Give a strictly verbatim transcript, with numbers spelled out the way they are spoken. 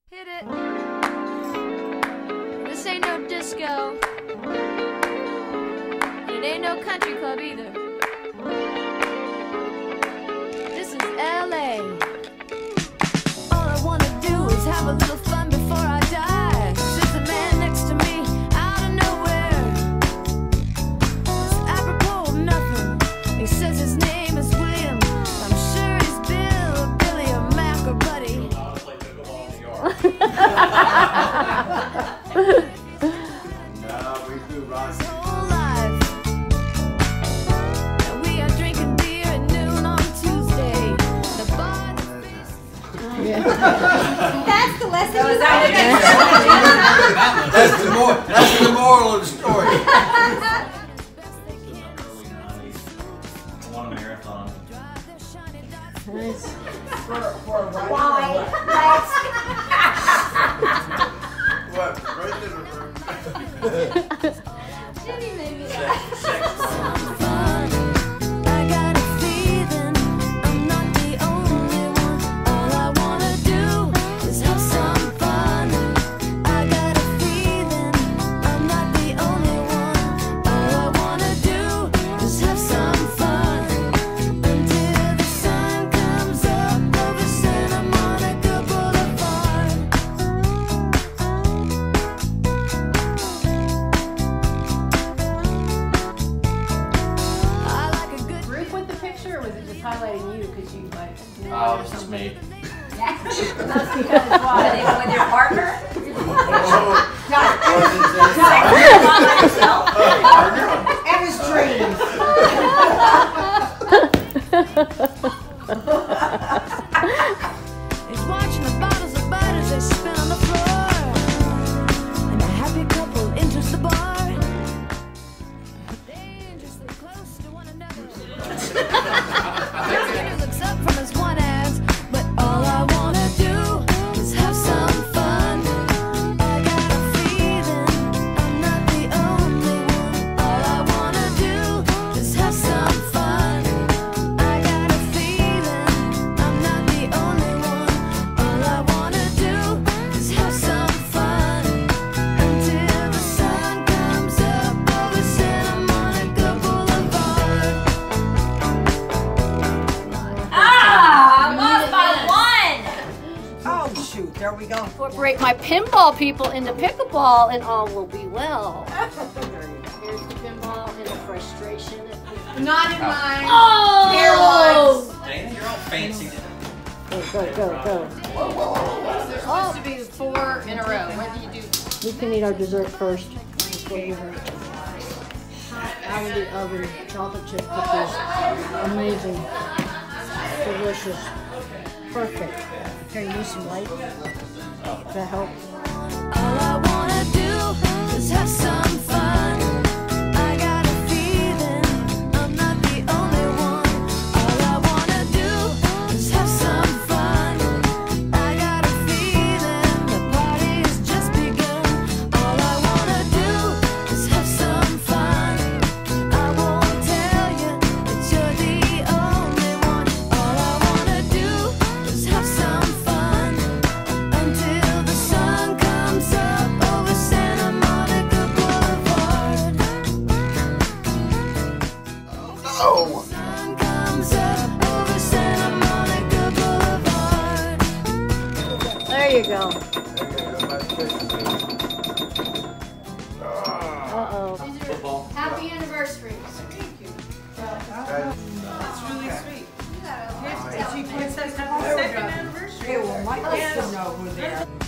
Hit it. This ain't no disco. And it ain't no country club either. This is L A. All I wanna do is have a little fun before I die. There's a man next to me out of nowhere. It's apropos of nothing. He says his name is William. I'm sure he's Bill or Billy or Mac or Buddy. No, we do rock. Whole life. And we are drinking beer at noon on Tuesday. The bar, the face. That's the lesson. So is that That's the moral. That's the moral of the story. early nineties. I won a marathon. Nice. Why? What? Right in the room. Jimmy made me Sex, sex drive. I got a feeling I'm not the only one. All I wanna do is have some fun. I got a feeling I'm not the only one. All I wanna do is have some fun until the sun comes up over Santa Monica Boulevard. I like a good Ruth with the picture, or was it just highlighting you because you like? knew Oh, or it's just something? me. That's because why? With your partner? And his dreams. He's watching the bottles of bud as they spin on the floor. And a happy couple enters the bar. Dangerously close to one another. He looks up from his one ass, but all I wanna do is have some fun. I got a feeling I'm not the only one. All I wanna do is have some fun. I got a feeling I'm not the only one. All I wanna do is have some fun until the sun comes up over Santa Monica Boulevard. Ah, I lost by one. Oh shoot, there we go. Incorporate my pinball people into pickleball, and all will be well. Here's the pinball and the frustration. Not in mine. Oh! Dana, you're all fancy today. Go, go, go, go. There's supposed to be four in a row. Whether you do We can eat our dessert first. Out of the oven, chocolate chip cookies. Amazing. Delicious. Perfect. Here, you need some light? Does that help? All I wanna do is have some fun. I got a feeling I'm not the only one. All I wanna do is have some fun. I got a feeling the party has just begun. All I wanna do is have some fun. I won't tell you that you're the only one. All I wanna do is have some fun until the sun comes up over Santa Monica Boulevard. Oh. Sun comes up over Santa Monica Boulevard. There you go. Uh-oh. Football. happy anniversary. That's really sweet. She puts us happy second anniversary. Okay, well, Mike wants to know who they are.